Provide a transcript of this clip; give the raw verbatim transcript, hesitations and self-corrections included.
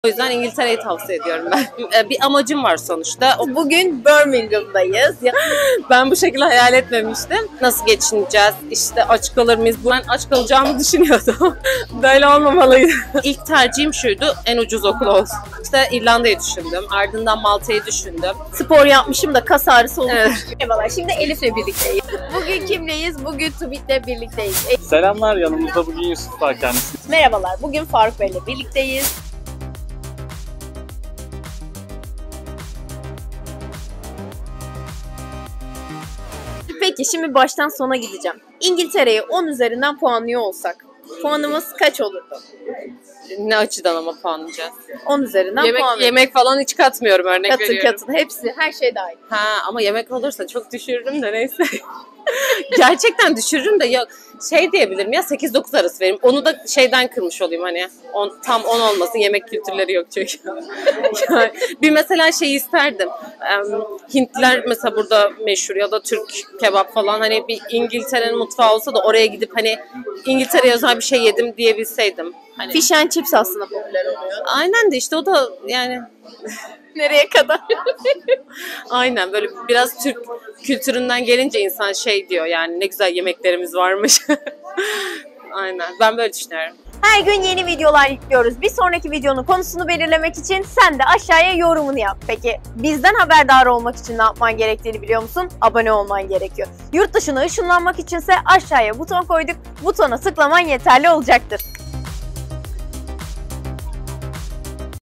O yüzden İngiltere'yi tavsiye ediyorum ben. Bir amacım var sonuçta. Bugün Birmingham'dayız. Ben bu şekilde hayal etmemiştim. Nasıl geçineceğiz? İşte aç kalır mıyız? Ben aç kalacağımı düşünüyordum. Böyle olmamalıydı. İlk tercihim şuydu, en ucuz okul olsun. İşte İrlanda'yı düşündüm. Ardından Malta'yı düşündüm. Spor yapmışım da kas ağrısı olmuş. Evet. Merhabalar, şimdi Elif'le birlikteyiz. Bugün kimleyiz? Bugün Tubit'le birlikteyiz. Selamlar, yanımızda bugün Yusuf var kendisi. Merhabalar, bugün Faruk Bey'le birlikteyiz. Peki şimdi baştan sona gideceğim. İngiltere'yi on üzerinden puanlıyor olsak puanımız kaç olurdu? Ne açıdan ama puanlayacağız? on üzerinden Yemek, puan yemek falan hiç katmıyorum, örnek katı veriyorum. katı hepsi, her şey dahil. Ha, ama yemek olursa çok düşürürüm de neyse. Gerçekten düşürürüm de ya şey diyebilirim ya sekiz dokuz arası vereyim. Onu da şeyden kırmış olayım hani on, tam on olmasın, yemek kültürleri yok çünkü. Yani bir mesela şey isterdim. Hintliler mesela burada meşhur ya da Türk kebap falan, hani bir İngiltere'nin mutfağı olsa da oraya gidip hani İngiltere'ye özel bir şey yedim diyebilseydim. Hani... Fish and chips aslında popüler oluyor. Aynen de işte o da yani... Nereye kadar? Aynen, böyle biraz Türk kültüründen gelince insan şey diyor yani, ne güzel yemeklerimiz varmış. Aynen, ben böyle düşünüyorum. Her gün yeni videolar yüklüyoruz. Bir sonraki videonun konusunu belirlemek için sen de aşağıya yorumunu yap. Peki bizden haberdar olmak için ne yapman gerektiğini biliyor musun? Abone olman gerekiyor. Yurt dışına ışınlanmak içinse aşağıya buton koyduk. Butona tıklaman yeterli olacaktır.